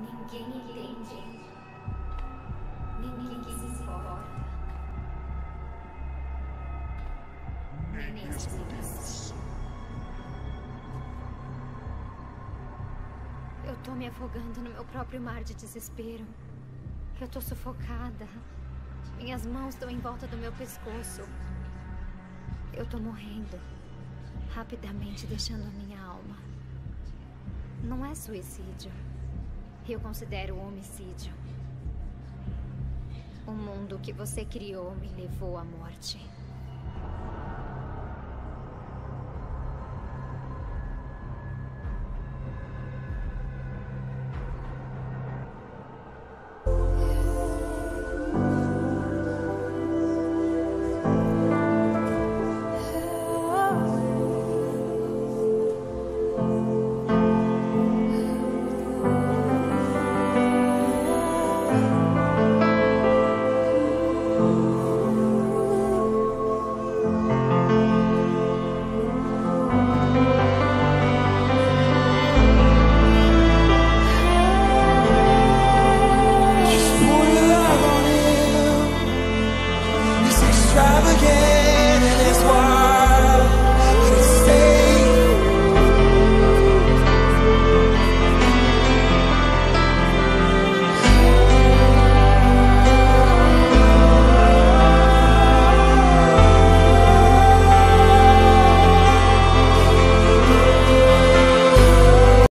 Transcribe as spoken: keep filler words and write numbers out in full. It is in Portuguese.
Ninguém entende. Ninguém que se importa. Nem as meninas. Eu tô me afogando no meu próprio mar de desespero. Eu tô sufocada. Minhas mãos estão em volta do meu pescoço. Eu tô morrendo. Rapidamente deixando a minha alma. Não é suicídio. Eu considero homicídio. O mundo que você criou me levou à morte. Extravagant.